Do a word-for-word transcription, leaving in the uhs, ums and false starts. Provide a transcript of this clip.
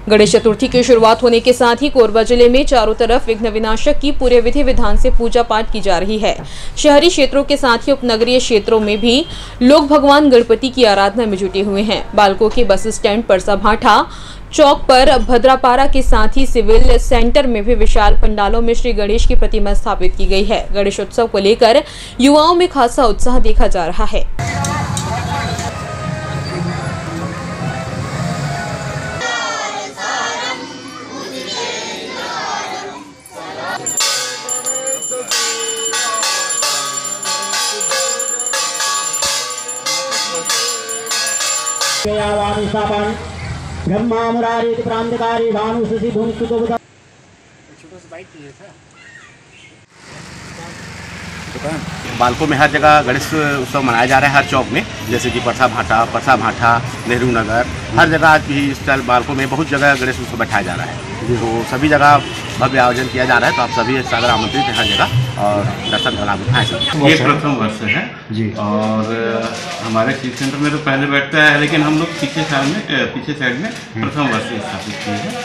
गणेश चतुर्थी की शुरुआत होने के साथ ही कोरबा जिले में चारों तरफ विघ्न विनाशक की पूरे विधि विधान से पूजा पाठ की जा रही है। शहरी क्षेत्रों के साथ ही उपनगरीय क्षेत्रों में भी लोग भगवान गणपति की आराधना में जुटे हुए हैं। बालकों के बस स्टैंड परसा भाठा चौक पर भद्रापारा के साथ ही सिविल सेंटर में भी विशाल पंडालों में श्री गणेश की प्रतिमा स्थापित की गई है। गणेश उत्सव को लेकर युवाओं में खासा उत्साह देखा जा रहा है। ब्रह्मा मुरारी प्रांतकारी भानु शशि धूमस्तुतो बुधा। बालकों में हर जगह गणेश उत्सव मनाया जा रहा है, हर चौक में, जैसे कि परसा भाठा, परसा भाठा, नेहरू नगर, हर जगह आज भी इस साल बालकों में बहुत जगह गणेश उत्सव बैठाया जा रहा है। तो सभी जगह भव्य आयोजन किया जा रहा है, तो आप सभी सागर आमंत्रित हैं हर जगह और दर्शन का लाभ उठाएं। ये प्रथम वर्ष है जी, और हमारे शिव सेंटर में तो पहले बैठता है, लेकिन हम लोग पीछे साइड में पीछे साइड में प्रथम वर्ष स्थापित किए हैं।